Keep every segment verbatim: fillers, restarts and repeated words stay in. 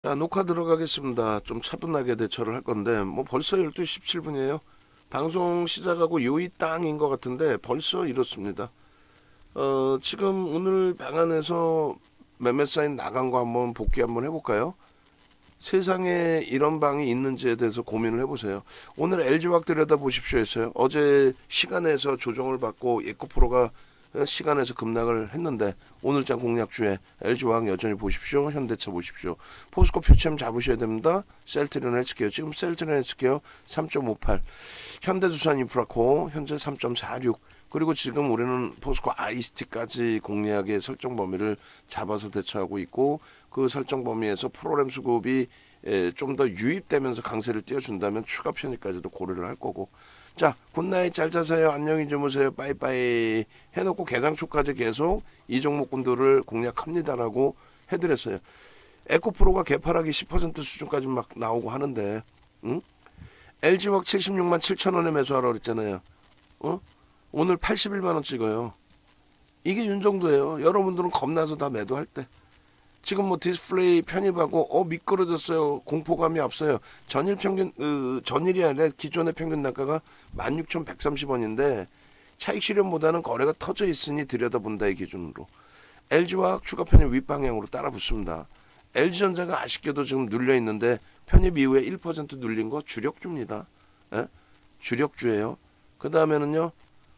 자, 녹화 들어가겠습니다. 좀 차분하게 대처를 할 건데, 뭐 벌써 열두 시 십칠 분이에요. 방송 시작하고 요이 땅인 것 같은데, 벌써 이렇습니다. 어, 지금 오늘 방안에서 매매 사인 나간 거 한번 복귀 한번 해볼까요? 세상에 이런 방이 있는지에 대해서 고민을 해보세요. 오늘 엘지화학 들여다보십시오 했어요. 어제 시간에서 조정을 받고 에코프로가 시간에서 급락을 했는데 오늘장 공략주에 엘지화학 여전히 보십시오. 현대차 보십시오. 포스코 퓨처엠 잡으셔야 됩니다. 셀트리온 헬스케어 지금 셀트리온 헬스케어 삼 점 오팔, 현대두산 인프라코 현재 삼 점 사육, 그리고 지금 우리는 포스코 아이스티까지 공략의 설정 범위를 잡아서 대처하고 있고, 그 설정 범위에서 프로그램 수급이 좀 더 유입되면서 강세를 띄워준다면 추가 편입까지도 고려를 할 거고. 자, 굿나잇, 잘 자세요, 안녕히 주무세요, 빠이빠이 해놓고 개장초까지 계속 이 종목군들을 공략합니다라고 해드렸어요. 에코프로가 개파락이 십 퍼센트 수준까지 막 나오고 하는데, 응? 엘지화학 칠십육만 칠천 원에 매수하라고 그랬잖아요. 어? 오늘 팔십일만 원 찍어요. 이게 윤정도예요. 여러분들은 겁나서 다 매도할 때. 지금 뭐 디스플레이 편입하고 어 미끄러졌어요. 공포감이 앞서요. 전일 평균 어, 전일이 아니라 기존의 평균 단가가 만 육천 백삼십 원인데 차익 실현보다는 거래가 터져 있으니 들여다본다의 기준으로 엘지화학 추가 편입 윗방향으로 따라 붙습니다. 엘지전자가 아쉽게도 지금 눌려 있는데 편입 이후에 일 퍼센트 눌린 거 주력주입니다. 에? 주력주예요. 그 다음에는요,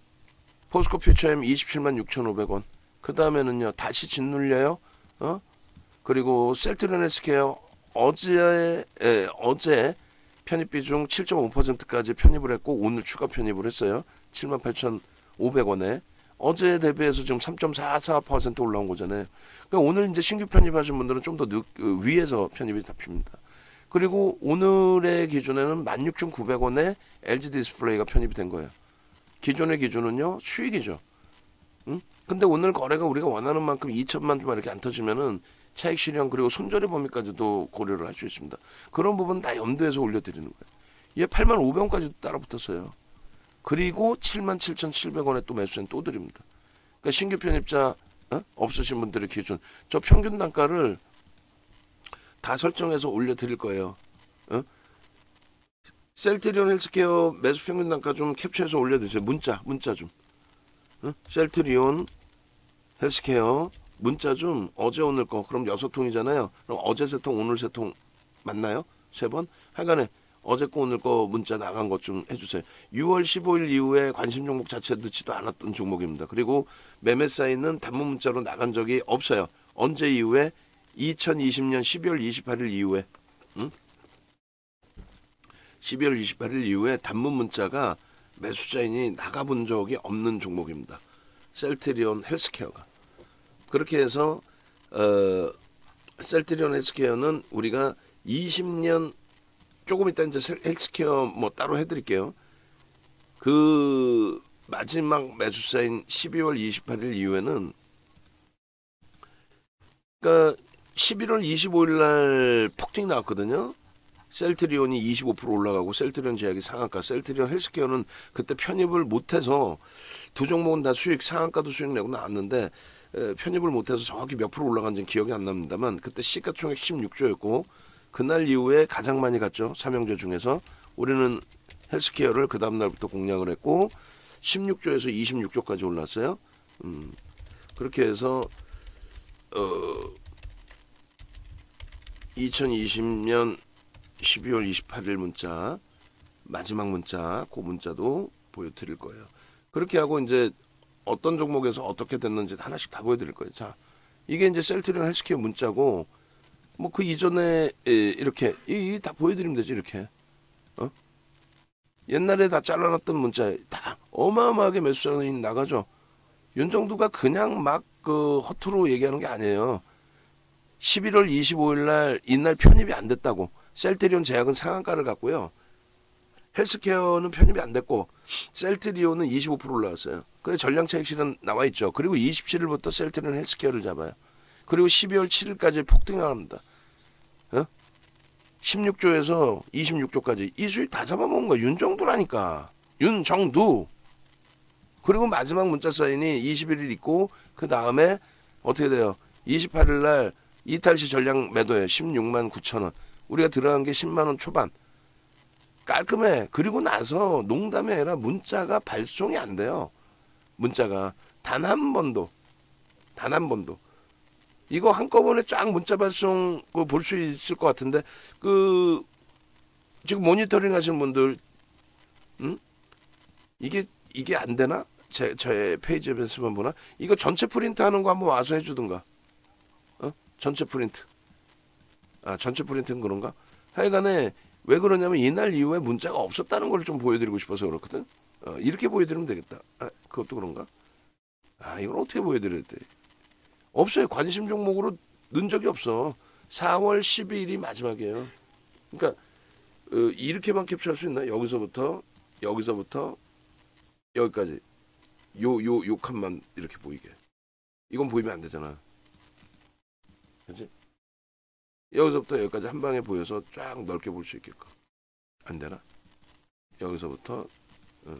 포스코 퓨처엠 이십칠만 육천오백 원. 그 다음에는요, 다시 짓눌려요. 어? 그리고 셀트리온 헬스케어 어제 에, 어제 편입 비중 칠 점 오 퍼센트까지 편입을 했고 오늘 추가 편입을 했어요. 칠만 팔천오백 원에 어제 대비해서 지금 삼 점 사사 퍼센트 올라온 거잖아요. 그러니까 오늘 이제 신규 편입하신 분들은 좀 더 위에서 편입이 잡힙니다. 그리고 오늘의 기준에는 만 육천구백 원에 엘지 디스플레이가 편입이 된 거예요. 기존의 기준은요, 수익이죠. 응? 근데 오늘 거래가 우리가 원하는 만큼 이천만 주만 이렇게 안 터지면은 차익 실현 그리고 손절의 범위까지도 고려를 할 수 있습니다. 그런 부분 다 염두에서 올려드리는 거예요. 얘 팔만 오백 원까지도 따라 붙었어요. 그리고 칠만 칠천칠백 원에 또 매수엔 또 드립니다. 그러니까 신규 편입자 어? 없으신 분들의 기준, 저 평균 단가를 다 설정해서 올려드릴 거예요. 어? 셀트리온 헬스케어 매수 평균 단가 좀 캡처해서 올려주세요. 문자 문자 좀. 어? 셀트리온 헬스케어 문자 좀 어제 오늘 거 그럼 여섯 통이잖아요. 그럼 어제 세 통 오늘 세 통 맞나요? 세 번? 하여간에 어제 거 오늘 거 문자 나간 것 좀 해주세요. 유월 십오일 이후에 관심 종목 자체 넣지도 않았던 종목입니다. 그리고 매매 사인은 단문 문자로 나간 적이 없어요. 언제 이후에? 이천이십년 십이월 이십팔일 이후에. 응? 십이월 이십팔일 이후에 단문 문자가 매수자인이 나가본 적이 없는 종목입니다. 셀트리온 헬스케어가. 그렇게 해서 어, 셀트리온 헬스케어는 우리가 이십 년 조금 이따 이제 헬스케어 뭐 따로 해드릴게요. 그 마지막 매수사인 십이월 이십팔일 이후에는, 그러니까 십일월 이십오일 날 폭등이 나왔거든요. 셀트리온이 이십오 퍼센트 올라가고 셀트리온 제약이 상한가, 셀트리온 헬스케어는 그때 편입을 못해서 두 종목은 다 수익, 상한가도 수익 내고 나왔는데 에, 편입을 못해서 정확히 몇 프로 올라간지는 기억이 안 납니다만 그때 시가총액 십육조였고 그날 이후에 가장 많이 갔죠. 삼형제 중에서 우리는 헬스케어를 그 다음날부터 공략을 했고 십육조에서 이십육조까지 올랐어요. 음, 그렇게 해서 어, 이천이십년 십이월 이십팔일 문자, 마지막 문자, 그 문자도 보여드릴 거예요. 그렇게 하고 이제 어떤 종목에서 어떻게 됐는지 하나씩 다 보여드릴 거예요. 자, 이게 이제 셀트리온 헬스케어 문자고, 뭐 그 이전에 이렇게 이 다 보여드리면 되지. 이렇게 어? 옛날에 다 잘라놨던 문자 다 어마어마하게 매수장이 나가죠. 윤정두가 그냥 막 그 허투루 얘기하는 게 아니에요. 십일월 이십오일 날 이날 편입이 안 됐다고. 셀트리온 제약은 상한가를 갔고요. 헬스케어는 편입이 안 됐고 셀트리온은 이십오 퍼센트 올라왔어요. 그래 전량 차익 실현 나와 있죠. 그리고 이십칠일부터 셀트리온 헬스케어를 잡아요. 그리고 십이월 칠일까지 폭등을 합니다. 어? 십육조에서 이십육조까지 이 수익 다 잡아먹은 거야. 윤정두라니까. 윤정두. 그리고 마지막 문자 사인이 이십일일 있고 그 다음에 어떻게 돼요? 이십팔일 날 이탈시 전량 매도에 십육만 구천 원. 우리가 들어간 게 십만 원 초반. 깔끔해. 그리고 나서 농담이 아니라 문자가 발송이 안 돼요. 문자가 단 한 번도 단 한 번도. 이거 한꺼번에 쫙 문자 발송 볼 수 있을 것 같은데 그 지금 모니터링 하시는 분들 음? 이게 이게 안 되나? 제 제 페이지에서만 보나? 이거 전체 프린트 하는 거 한번 와서 해주든가. 어? 전체 프린트. 아 전체 프린트는 그런가? 하여간에 왜 그러냐면 이날 이후에 문자가 없었다는 걸 좀 보여드리고 싶어서 그렇거든. 어, 이렇게 보여드리면 되겠다. 아, 그것도 그런가? 아 이걸 어떻게 보여드려야 돼? 없어요. 관심 종목으로 넣은 적이 없어. 사월 십이일이 마지막이에요. 그러니까 어, 이렇게만 캡처할 수 있나? 여기서부터 여기서부터 여기까지 요 요 요 칸만 이렇게 보이게. 이건 보이면 안 되잖아. 그렇지? 여기서부터 여기까지 한 방에 보여서 쫙 넓게 볼 수 있게끔. 안 되나? 여기서부터 어.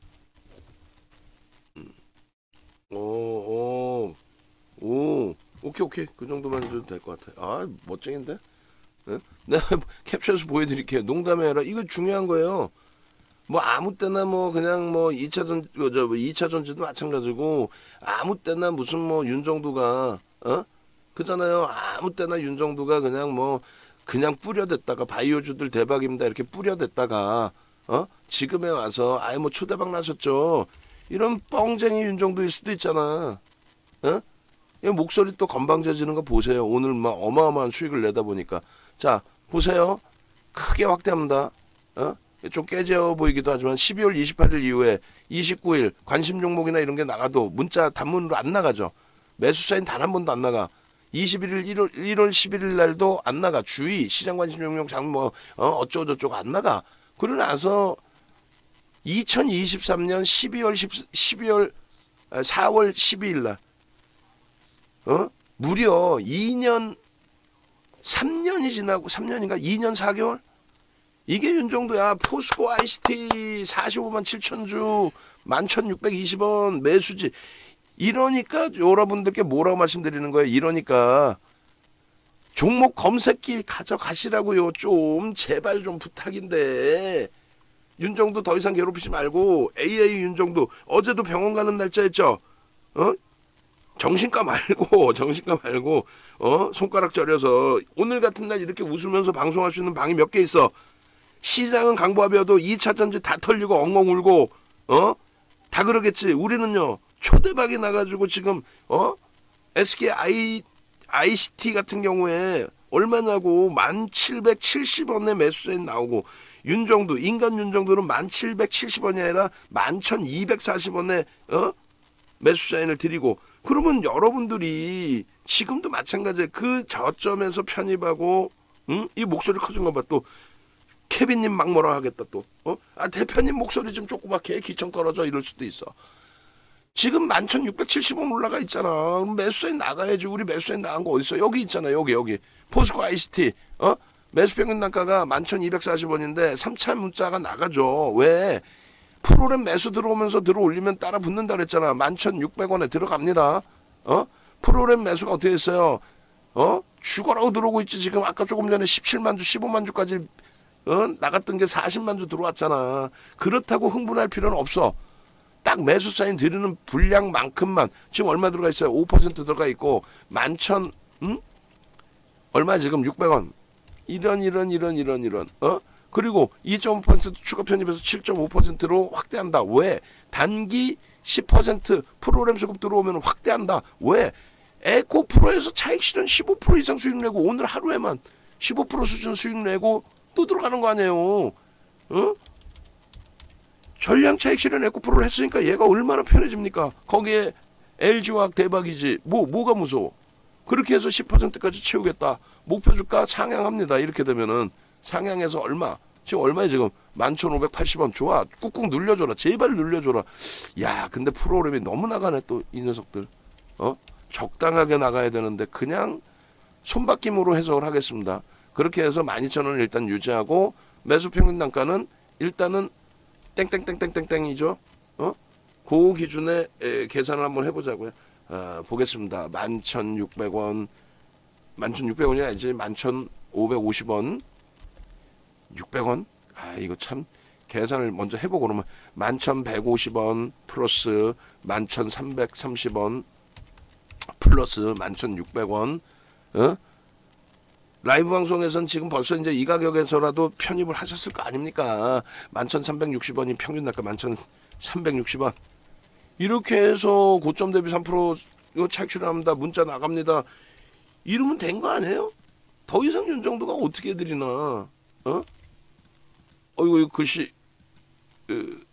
음. 오, 오, 오, 오케이, 오케이. 그 정도만 해도 될 것 같아. 아, 멋쟁인데? 네? 내가 캡처해서 보여드릴게요. 농담이 아니라 이거 중요한 거예요. 뭐 아무 때나 뭐 그냥 뭐 이 차 전, 저, 뭐 이 차 전지도 마찬가지고 아무 때나 무슨 뭐 윤정두가, 어? 그잖아요. 아무 때나 윤정두가 그냥 뭐 그냥 뿌려댔다가 바이오주들 대박입니다. 이렇게 뿌려댔다가, 어? 지금에 와서 아예 뭐 초대박 나셨죠. 이런 뻥쟁이 윤정두일 수도 있잖아. 어? 이 목소리 또 건방져지는 거 보세요. 오늘 막 어마어마한 수익을 내다 보니까. 자, 보세요. 크게 확대합니다. 어? 좀 깨져 보이기도 하지만 십이월 이십팔일 이후에 이십구일 관심 종목이나 이런 게 나가도 문자 단문으로 안 나가죠. 매수 사인 단 한 번도 안 나가. 이십일일 일월, 일월 십일일 날도 안 나가. 주의 시장 관심 종목 장 뭐 어, 어쩌고 저쩌고 안 나가. 그러고 나서 이천이십삼년 십이월 십, 십이월 사월 십이일 날 어? 무려 이 년 삼 년이 지나고 삼 년인가 이 년 사 개월? 이게 윤정도야. 포스코 아이씨티 사십오만 칠천 주 만 천육백이십 원 매수지. 이러니까 여러분들께 뭐라고 말씀드리는 거예요. 이러니까 종목 검색기 가져가시라고요. 좀 제발 좀 부탁인데. 윤정도 더 이상 괴롭히지 말고. 에이에이 윤정도 어제도 병원 가는 날짜였죠. 어? 정신과 말고 정신과 말고 어? 손가락 저려서 오늘 같은 날 이렇게 웃으면서 방송할 수 있는 방이 몇 개 있어. 시장은 강보합이어도 이 차 전지 다 털리고 엉엉 울고 어? 다 그러겠지. 우리는요. 초대박이 나가지고 지금 어? 에스케이 아이씨티 같은 경우에 얼마냐고 만 칠백칠십 원에 매수세인 나오고 윤정도 인간 윤정도는 만 칠백칠십 원이 아니라 만 천이백사십 원에 어? 매수 사인을 드리고 그러면 여러분들이 지금도 마찬가지에 그 저점에서 편입하고 응? 이 목소리 커진 거 봐. 또 케빈님 막 뭐라 하겠다 또 어? 아 대표님 목소리 좀 조그맣게 기청 떨어져 이럴 수도 있어. 지금 만 천육백칠십 원 올라가 있잖아. 그럼 매수사인 나가야지. 우리 매수사인 나간 거 어딨어? 여기 있잖아. 여기 여기 포스코 아이씨티 어? 매수평균 단가가 만 천이백사십 원인데 삼 차 문자가 나가죠. 왜? 프로그램 매수 들어오면서 들어올리면 따라 붙는다 그랬잖아. 만 천육백 원에 들어갑니다. 어? 프로그램 매수가 어떻게 됐어요? 어? 죽어라고 들어오고 있지. 지금 아까 조금 전에 십칠만 주, 십오만 주까지 어? 나갔던 게 사십만 주 들어왔잖아. 그렇다고 흥분할 필요는 없어. 딱 매수 사인 드리는 분량만큼만 지금 얼마 들어가 있어요? 오 퍼센트 들어가 있고 만천 음? 얼마 지금 육백 원. 이런 이런 이런 이런 이런 어? 그리고 이 점 오 퍼센트 추가 편입해서 칠 점 오 퍼센트로 확대한다. 왜? 단기 십 퍼센트 프로그램 수급 들어오면 확대한다. 왜? 에코 프로에서 차익 실현 십오 퍼센트 이상 수익 내고 오늘 하루에만 십오 퍼센트 수준 수익 내고 또 들어가는 거 아니에요. 어? 전량 차익 실현 에코 프로를 했으니까 얘가 얼마나 편해집니까? 거기에 엘지화학 대박이지. 뭐 뭐가 무서워? 그렇게 해서 십 퍼센트까지 채우겠다. 목표 주가 상향합니다. 이렇게 되면은 상향해서 얼마? 지금 얼마에 지금 만 천오백팔십 원. 좋아. 꾹꾹 눌려줘라. 제발 눌려줘라. 야 근데 프로그램이 너무 나가네 또 이 녀석들. 어? 적당하게 나가야 되는데 그냥 손바뀜으로 해석을 하겠습니다. 그렇게 해서 만 이천 원을 일단 유지하고 매수 평균 단가는 일단은 땡땡땡땡땡땡이죠. 어? 그 기준에 에, 계산을 한번 해보자고요. 아, 보겠습니다. 만 천육백 원 만 천육백 원이 아니지. 만 천오백오십 원. 육백 원? 아, 이거 참 계산을 먼저 해보고 그러면 만 천백오십 원 플러스 만 천삼백삼십 원 플러스 만 천육백 원. 어? 라이브 방송에선 지금 벌써 이제 이 가격에서라도 편입을 하셨을 거 아닙니까? 만 천삼백육십 원이 평균 단가 만 천삼백육십 원. 이렇게 해서 고점 대비 삼 퍼센트 이거 착취합니다. 문자 나갑니다. 이러면 된 거 아니에요? 더 이상 윤정도가 어떻게 해드리나? 어? 어이구, 이거 글씨 그,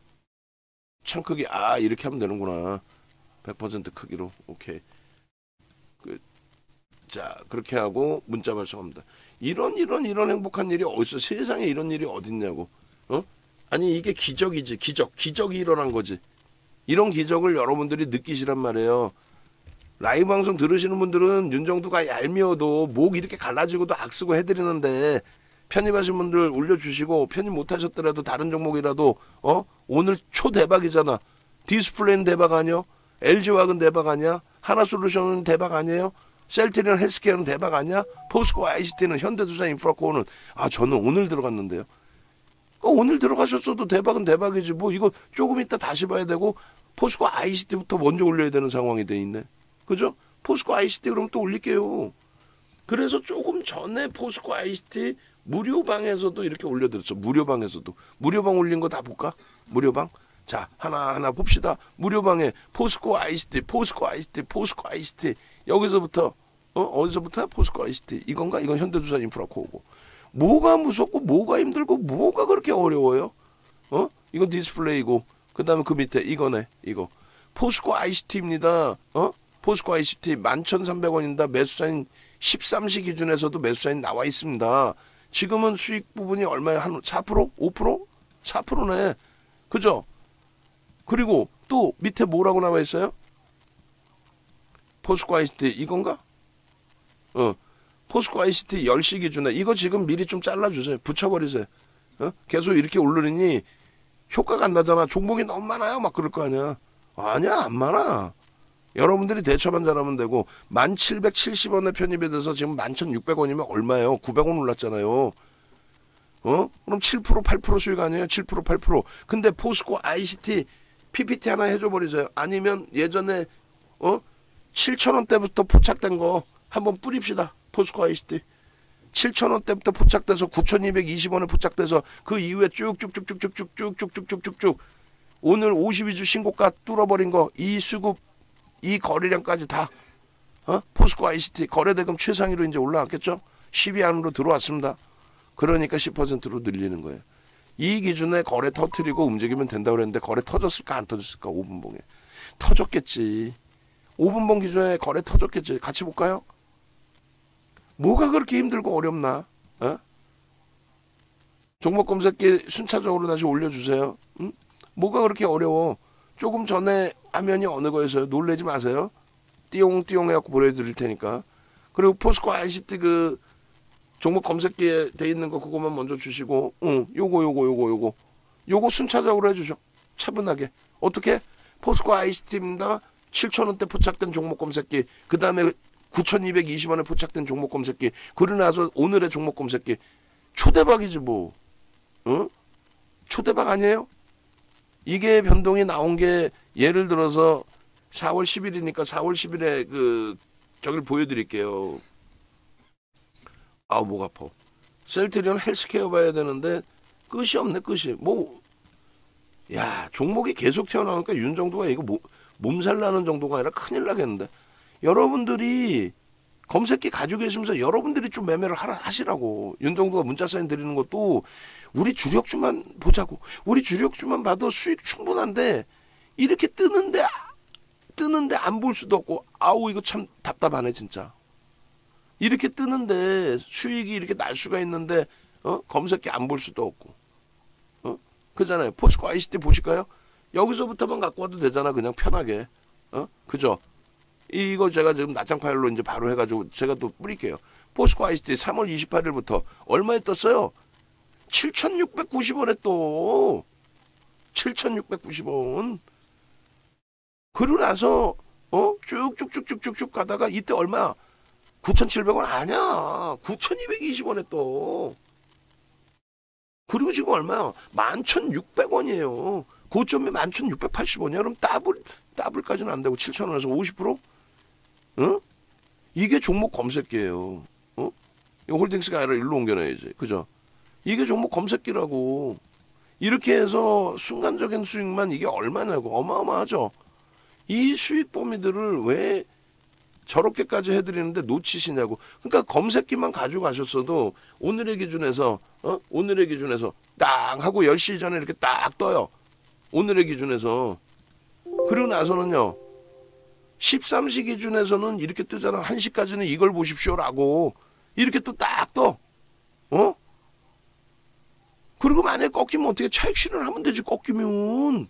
창 크기 아 이렇게 하면 되는구나. 백 퍼센트 크기로. 오케이. 그, 자 그렇게 하고 문자 발송합니다. 이런 이런 이런 행복한 일이 어딨어? 세상에 이런 일이 어딨냐고. 어? 아니 이게 기적이지. 기적. 기적이 일어난 거지. 이런 기적을 여러분들이 느끼시란 말이에요. 라이브 방송 들으시는 분들은 윤정도가 얄미워도 목 이렇게 갈라지고도 악쓰고 해드리는데 편입하신 분들 올려주시고 편입 못하셨더라도 다른 종목이라도 어 오늘 초대박이잖아. 디스플레이는 대박 아니요? 엘지화학은 대박 아니야? 하나솔루션은 대박 아니에요? 셀트리온 헬스케어는 대박 아니야? 포스코 아이씨티는 현대두산 인프라코어는 아 저는 오늘 들어갔는데요. 어, 오늘 들어가셨어도 대박은 대박이지 뭐 이거 조금 이따 다시 봐야 되고 포스코 아이씨티부터 먼저 올려야 되는 상황이 돼 있네. 그죠? 포스코 아이씨티 그럼 또 올릴게요. 그래서 조금 전에 포스코 아이씨티 무료방에서도 이렇게 올려드렸어. 무료방에서도. 무료방 올린 거 다 볼까? 무료방? 자 하나하나 봅시다. 무료방에 포스코 아이씨티 포스코 아이씨티 포스코 아이씨티 여기서부터 어? 어디서부터? 포스코 아이씨티 이건가? 이건 현대두산 인프라코어고. 뭐가 무섭고 뭐가 힘들고 뭐가 그렇게 어려워요? 어? 이건 디스플레이고 그 다음에 그 밑에 이거네. 이거 포스코 아이씨티입니다. 어? 포스코 아이씨티 만 천삼백 원입니다. 매수사인 십삼 시 기준에서도 매수사인 나와 있습니다. 지금은 수익 부분이 얼마야? 한 사 퍼센트? 오 퍼센트? 사 퍼센트네. 그죠? 그리고 또 밑에 뭐라고 나와 있어요? 포스코 아이씨티 이건가? 어. 포스코 아이씨티 열 시 기준에 이거 지금 미리 좀 잘라주세요. 붙여버리세요. 어? 계속 이렇게 오르니 효과가 안 나잖아. 종목이 너무 많아요. 막 그럴 거 아니야. 아니야 안 많아. 여러분들이 대처만 잘하면 되고 만 칠백칠십 원에 편입이 돼서 지금 만 천육백 원이면 얼마예요? 구백 원 올랐잖아요. 어? 그럼 칠 퍼센트 팔 퍼센트 수익 아니에요? 칠 퍼센트 팔 퍼센트. 근데 포스코 아이씨티 피피티 하나 해줘 버리세요. 아니면 예전에 어? 칠천 원대부터 포착된 거 한번 뿌립시다. 포스코 아이씨티 칠천 원대부터 포착돼서 구천이백이십 원에 포착돼서 그 이후에 쭉쭉쭉쭉쭉쭉쭉쭉쭉쭉쭉 오늘 오십이 주 신고가 뚫어버린 거 이 수급 이 거래량까지 다 어? 포스코 아이씨티 거래대금 최상위로 이제 올라왔겠죠. 십 위 안으로 들어왔습니다. 그러니까 십 퍼센트로 늘리는 거예요. 이 기준에 거래 터트리고 움직이면 된다고 그랬는데 거래 터졌을까 안 터졌을까? 오 분봉에 터졌겠지. 오 분봉 기준에 거래 터졌겠지. 같이 볼까요? 뭐가 그렇게 힘들고 어렵나? 어? 종목 검색기 순차적으로 다시 올려주세요. 응? 뭐가 그렇게 어려워? 조금 전에 화면이 어느 거였어요? 놀라지 마세요. 띠용띠용 해갖고 보여드릴 테니까. 그리고 포스코 아이씨티 그 종목 검색기에 돼 있는 거 그거만 먼저 주시고, 응, 요거 요거 요거 요거 요거 순차적으로 해주죠. 차분하게. 어떻게? 포스코 아이씨티입니다. 칠천 원대 포착된 종목 검색기. 그 다음에 구천이백이십 원에 포착된 종목 검색기. 그러고 나서 오늘의 종목 검색기. 초대박이지 뭐. 응? 초대박 아니에요? 이게 변동이 나온 게 예를 들어서 사월 십일이니까 사월 십일에 그 저기를 보여드릴게요. 아우 목 아파. 셀트리온 헬스케어 봐야 되는데 끝이 없네 끝이. 뭐 야 종목이 계속 튀어나오니까 윤정도가 이거 뭐, 몸살 나는 정도가 아니라 큰일 나겠는데. 여러분들이 검색기 가지고 계시면서 여러분들이 좀 매매를 하라, 하시라고. 윤정도가 문자 사인 드리는 것도 우리 주력주만 보자고. 우리 주력주만 봐도 수익 충분한데 이렇게 뜨는데 뜨는데 안 볼 수도 없고 아우 이거 참 답답하네 진짜. 이렇게 뜨는데 수익이 이렇게 날 수가 있는데 어? 검색기 안 볼 수도 없고 어? 그잖아요. 포스코 아이씨티 보실까요? 여기서부터만 갖고 와도 되잖아. 그냥 편하게. 어? 그죠? 이거 제가 지금 낮장 파일로 이제 바로 해가지고 제가 또 뿌릴게요. 포스코 아이씨티 삼월 이십팔일부터 얼마에 떴어요? 칠천육백구십 원에 또 칠천육백구십 원. 그러고 나서 어 쭉쭉쭉쭉쭉쭉 가다가 이때 얼마? 구천칠백 원 아니야. 구천이백이십 원에 또. 그리고 지금 얼마야? 만 천육백 원이에요. 고점이 만 천육백팔십 원이야. 그럼 더블, 더블까지는 안 되고 칠천 원에서 오십 퍼센트? 응? 이게 종목 검색기예요. 어? 이거 홀딩스가 아니라 일로 옮겨놔야지. 그죠? 이게 종목 검색기라고. 이렇게 해서 순간적인 수익만 이게 얼마냐고. 어마어마하죠. 이 수익 범위들을 왜 저렇게까지 해드리는데 놓치시냐고. 그러니까 검색기만 가지고 가셨어도 오늘의 기준에서 어? 오늘의 기준에서 딱 하고 열 시 전에 이렇게 딱 떠요. 오늘의 기준에서. 그리고 나서는요. 십삼 시 기준에서는 이렇게 뜨잖아. 한 시까지는 이걸 보십시오라고. 이렇게 또 딱 떠. 어? 그리고 만약에 꺾이면 어떻게 차익 실현을 하면 되지. 꺾이면.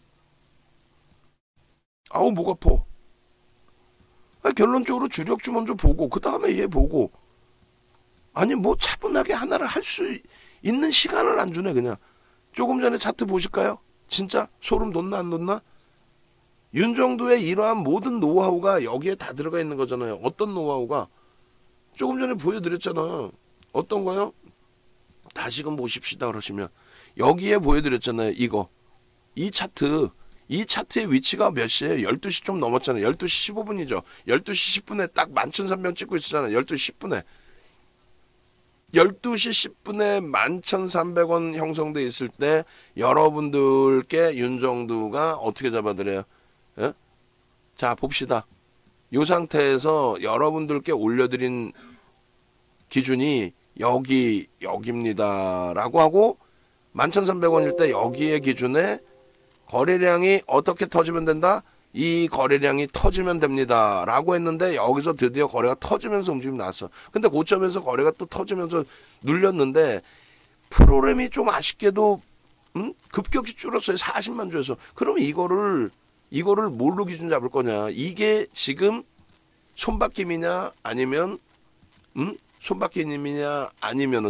아우 목 아파. 아니, 결론적으로 주력주 먼저 보고 그 다음에 얘 보고. 아니 뭐 차분하게 하나를 할 수 있는 시간을 안 주네 그냥. 조금 전에 차트 보실까요? 진짜 소름 돋나 안 돋나? 윤정두의 이러한 모든 노하우가 여기에 다 들어가 있는 거잖아요. 어떤 노하우가? 조금 전에 보여드렸잖아. 어떤 거요? 다시금 보십시다 그러시면 여기에 보여드렸잖아요. 이거. 이 차트. 이 차트의 위치가 몇 시에? 열두 시 좀 넘었잖아요. 열두 시 십오 분이죠. 열두 시 십 분에 딱 만 천삼백 원 찍고 있었잖아요. 열두 시 십 분에. 열두 시 십 분에 만 천삼백 원 형성돼 있을 때 여러분들께 윤정두가 어떻게 잡아드려요? 예? 자 봅시다. 이 상태에서 여러분들께 올려드린 기준이 여기 여기입니다 라고 하고 만 천삼백 원일 때 여기에 기준에 거래량이 어떻게 터지면 된다? 이 거래량이 터지면 됩니다 라고 했는데 여기서 드디어 거래가 터지면서 움직임이 나왔어. 근데 고점에서 거래가 또 터지면서 눌렸는데 프로그램이 좀 아쉽게도 음? 급격히 줄었어요. 사십만 주에서. 그러면 이거를 이거를 뭘로 기준 잡을 거냐. 이게 지금 손바뀜이냐 아니면 음? 손바뀜이냐 아니면은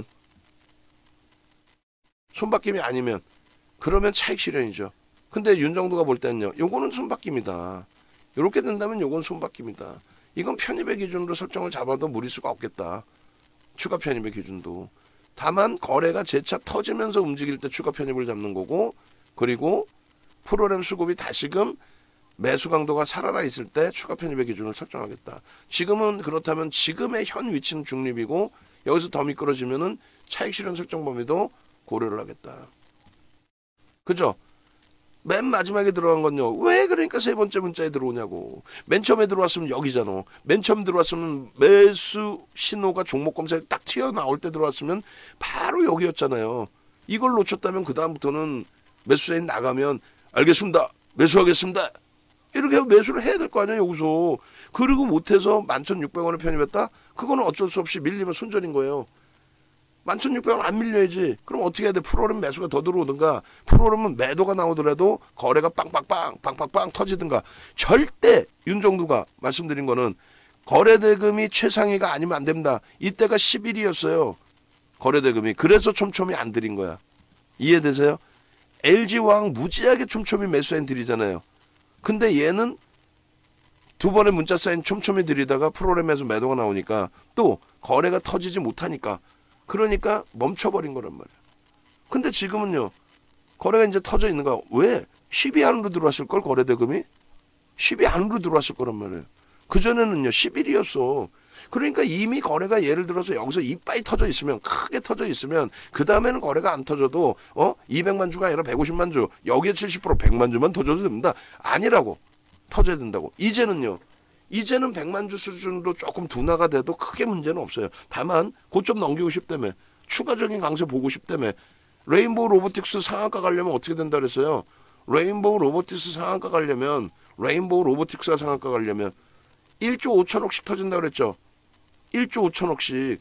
손바뀜이 아니면 그러면 차익 실현이죠. 근데 윤정두가 볼 때는요. 요거는 손바뀜이다. 이렇게 된다면 요건 손바뀜이다. 이건 편입의 기준으로 설정을 잡아도 무리수가 없겠다. 추가 편입의 기준도. 다만 거래가 재차 터지면서 움직일 때 추가 편입을 잡는 거고 그리고 프로그램 수급이 다시금 매수 강도가 살아나 있을 때 추가 편입의 기준을 설정하겠다. 지금은 그렇다면 지금의 현 위치는 중립이고 여기서 더 미끄러지면은 차익 실현 설정 범위도 고려를 하겠다. 그죠? 맨 마지막에 들어간 건요. 왜 그러니까 세 번째 문자에 들어오냐고. 맨 처음에 들어왔으면 여기잖아. 맨 처음 들어왔으면 매수 신호가 종목 검사에 딱 튀어나올 때 들어왔으면 바로 여기였잖아요. 이걸 놓쳤다면 그 다음부터는 매수세인 나가면 알겠습니다. 매수하겠습니다. 이렇게 매수를 해야 될 거 아니야 여기서. 그리고 못해서 만 천육백 원에 편입했다? 그거는 어쩔 수 없이 밀리면 손절인 거예요. 만 천육백 원 안 밀려야지. 그럼 어떻게 해야 돼? 프로그램 매수가 더 들어오든가 프로그램은 매도가 나오더라도 거래가 빵빵빵 빵빵빵 터지든가. 절대 윤정두가 말씀드린 거는 거래대금이 최상위가 아니면 안 됩니다. 이때가 십 일이었어요. 거래대금이. 그래서 촘촘히 안 드린 거야. 이해되세요? 엘지화학 무지하게 촘촘히 매수인 드리잖아요. 근데 얘는 두 번의 문자 사인 촘촘히 들이다가 프로그램에서 매도가 나오니까 또 거래가 터지지 못하니까 그러니까 멈춰버린 거란 말이야. 근데 지금은요. 거래가 이제 터져 있는 거야. 왜? 십 위 안으로 들어왔을 걸 거래대금이? 십 위 안으로 들어왔을 거란 말이에요. 그전에는요. 십 일이었어. 그러니까 이미 거래가 예를 들어서 여기서 이빠이 터져 있으면 크게 터져 있으면 그 다음에는 거래가 안 터져도 어 이백만 주가 아니라 백오십만 주 여기에 칠십 퍼센트 백만 주만 터져도 됩니다. 아니라고. 터져야 된다고. 이제는요. 이제는 백만 주 수준으로 조금 둔화가 돼도 크게 문제는 없어요. 다만 고점 넘기고 싶다며 추가적인 강세 보고 싶다며 레인보우 로보틱스 상한가 가려면 어떻게 된다 그랬어요. 레인보우 로보틱스 상한가 가려면 레인보우 로보틱스가 상한가 가려면 일조 오천억씩 터진다 그랬죠. 일조 오천억씩.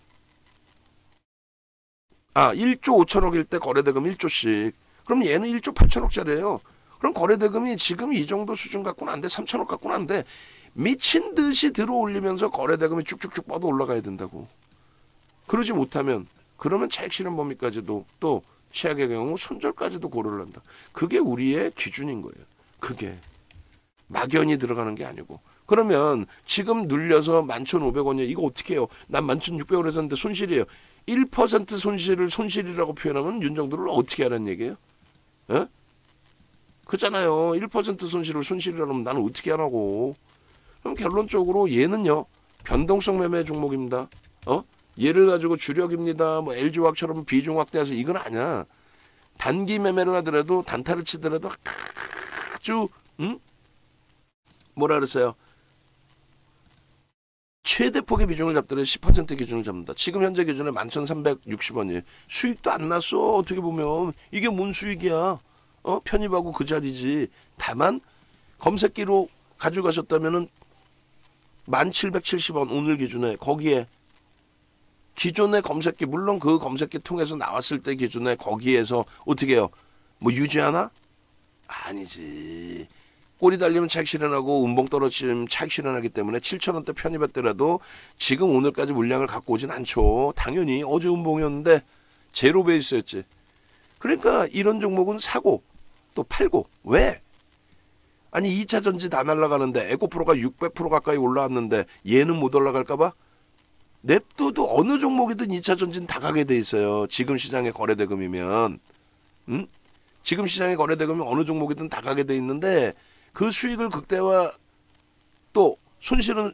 아 일조 오천억일 때 거래대금 일조씩. 그럼 얘는 일조 팔천억짜리예요. 그럼 거래대금이 지금 이 정도 수준 갖고는 안 돼. 삼천억 갖고는 안 돼. 미친 듯이 들어올리면서 거래대금이 쭉쭉쭉 뻗어 올라가야 된다고. 그러지 못하면 그러면 차익 실현 범위까지도 또 최악의 경우 손절까지도 고려를 한다. 그게 우리의 기준인 거예요. 그게. 막연히 들어가는 게 아니고. 그러면 지금 눌려서 만 천오백 원이에요. 이거 어떻게 해요? 난 만 천육백 원에 샀는데 손실이에요. 일 퍼센트 손실을 손실이라고 표현하면 윤정도를 어떻게 하라는 얘기예요? 에? 그잖아요. 일 퍼센트 손실을 손실이라면 나는 어떻게 하라고. 그럼 결론적으로 얘는요. 변동성 매매 종목입니다. 어? 얘를 가지고 주력입니다. 뭐 엘지화학처럼 비중 확대해서 이건 아니야. 단기 매매를 하더라도 단타를 치더라도 아주 응? 뭐라 그랬어요? 최대 폭의 비중을 잡더라도 십 퍼센트 기준을 잡는다. 지금 현재 기준에 만 천삼백육십 원이에요. 수익도 안 났어. 어떻게 보면 이게 뭔 수익이야. 어? 편입하고 그 자리지. 다만 검색기로 가져가셨다면은 만 칠백칠십 원 오늘 기준에 거기에 기존의 검색기 물론 그 검색기 통해서 나왔을 때 기준에 거기에서 어떻게 해요? 뭐 유지하나? 아니지. 꼬리 달리면 차익 실현하고 음봉 떨어지면 차익 실현하기 때문에 칠천 원대 편입했더라도 지금 오늘까지 물량을 갖고 오진 않죠. 당연히 어제 음봉이었는데 제로 베이스였지. 그러니까 이런 종목은 사고 또 팔고. 왜? 아니 이 차 전지 다 날아가는데 에코프로가 육백 퍼센트 가까이 올라왔는데 얘는 못 올라갈까 봐? 냅둬도 어느 종목이든 이 차 전지는 다 가게 돼 있어요. 지금 시장의 거래대금이면. 음? 지금 시장의 거래대금이 어느 종목이든 다 가게 돼 있는데 그 수익을 극대화 또 손실은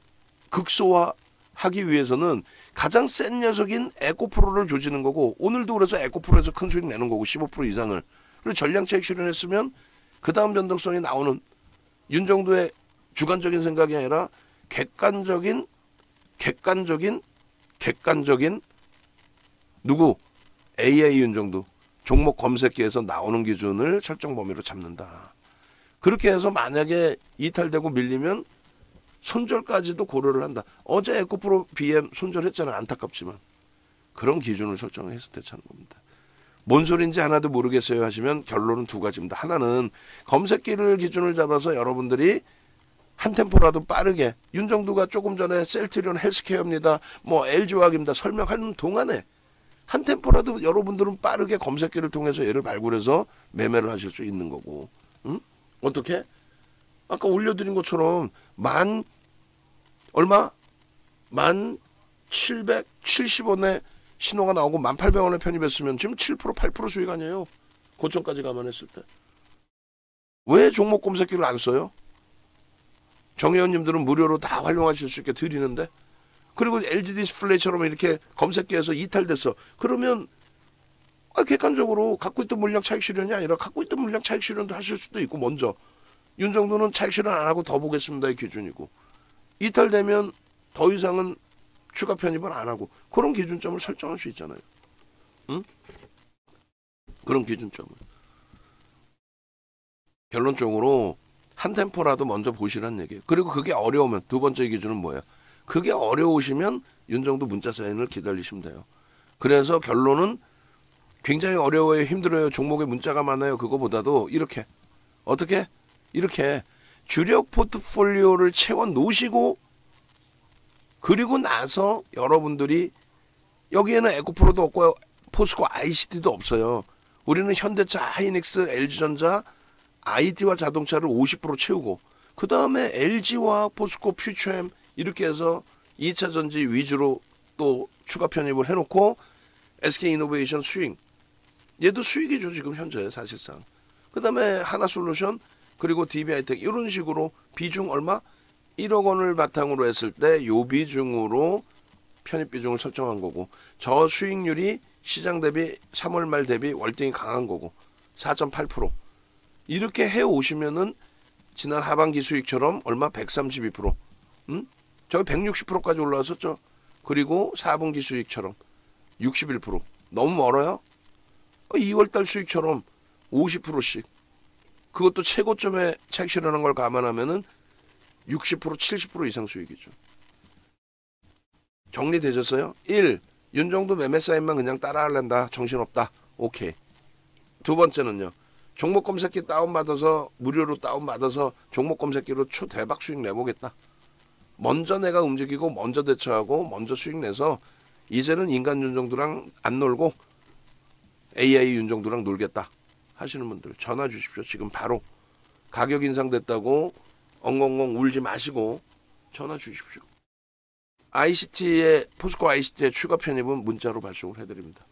극소화하기 위해서는 가장 센 녀석인 에코프로를 조지는 거고 오늘도 그래서 에코프로에서 큰 수익 내는 거고 십오 퍼센트 이상을. 그리고 전량차익 실현했으면 그 다음 변동성이 나오는 윤정도의 주관적인 생각이 아니라 객관적인 객관적인 객관적인 누구? 에이아이 윤정도 종목 검색기에서 나오는 기준을 설정 범위로 잡는다. 그렇게 해서 만약에 이탈되고 밀리면 손절까지도 고려를 한다. 어제 에코프로 비엠 손절했잖아. 안타깝지만. 그런 기준을 설정해서 대처하는 겁니다. 뭔 소린지 하나도 모르겠어요 하시면 결론은 두 가지입니다. 하나는 검색기를 기준을 잡아서 여러분들이 한 템포라도 빠르게 윤정도가 조금 전에 셀트리온 헬스케어입니다. 뭐 엘지화학입니다. 설명하는 동안에 한 템포라도 여러분들은 빠르게 검색기를 통해서 얘를 발굴해서 매매를 하실 수 있는 거고. 응? 어떻게? 아까 올려드린 것처럼 만 얼마? 만 칠백칠십 원에 신호가 나오고 만 팔백 원에 편입했으면 지금 칠 퍼센트 팔 퍼센트 수익 아니에요. 고점까지 감안했을 때. 왜 종목 검색기를 안 써요? 정회원님들은 무료로 다 활용하실 수 있게 드리는데. 그리고 엘지 디스플레이처럼 이렇게 검색기에서 이탈됐어. 그러면 아, 객관적으로 갖고 있던 물량 차익 실현이 아니라 갖고 있던 물량 차익 실현도 하실 수도 있고 먼저 윤정도는 차익 실현 안 하고 더 보겠습니다의 기준이고 이탈되면 더 이상은 추가 편입을 안 하고 그런 기준점을 설정할 수 있잖아요. 응? 그런 기준점을. 결론적으로 한 템포라도 먼저 보시라는 얘기예요. 그리고 그게 어려우면 두 번째 기준은 뭐예요? 그게 어려우시면 윤정도 문자 사인을 기다리시면 돼요. 그래서 결론은 굉장히 어려워요. 힘들어요. 종목에 문자가 많아요. 그거보다도 이렇게 어떻게? 이렇게 주력 포트폴리오를 채워 놓으시고 그리고 나서 여러분들이 여기에는 에코프로도 없고 포스코 아이씨티도 없어요. 우리는 현대차, 하이닉스, 엘지전자, 아이티와 자동차를 오십 퍼센트 채우고 그 다음에 엘지와 포스코, 퓨처엠 이렇게 해서 이 차 전지 위주로 또 추가 편입을 해놓고 에스케이이노베이션 수익 얘도 수익이죠 지금 현재 사실상. 그 다음에 하나솔루션 그리고 디비아이텍 이런 식으로 비중 얼마? 일억 원을 바탕으로 했을 때 요 비중으로 편입 비중을 설정한 거고 저 수익률이 시장 대비 삼월 말 대비 월등히 강한 거고 사 점 팔 퍼센트 이렇게 해오시면은 지난 하반기 수익처럼 얼마 백삼십이 퍼센트 음? 저기 백육십 퍼센트까지 올라왔었죠. 그리고 사 분기 수익처럼 육십일 퍼센트 너무 멀어요? 이월달 수익처럼 오십 퍼센트씩 그것도 최고점에 차익 실현하는 걸 감안하면은 육십 퍼센트 칠십 퍼센트 이상 수익이죠. 정리되셨어요? 일. 윤정도 매매 사인만 그냥 따라하란다. 정신없다. 오케이. 두 번째는요. 종목 검색기 다운받아서 무료로 다운받아서 종목 검색기로 초대박 수익 내보겠다. 먼저 내가 움직이고 먼저 대처하고 먼저 수익 내서 이제는 인간 윤정도랑 안 놀고 에이아이 윤정도랑 놀겠다 하시는 분들 전화 주십시오. 지금 바로 가격 인상됐다고 엉엉엉 울지 마시고 전화 주십시오. 아이씨티의 포스코 아이씨티의 추가 편입은 문자로 발송을 해드립니다.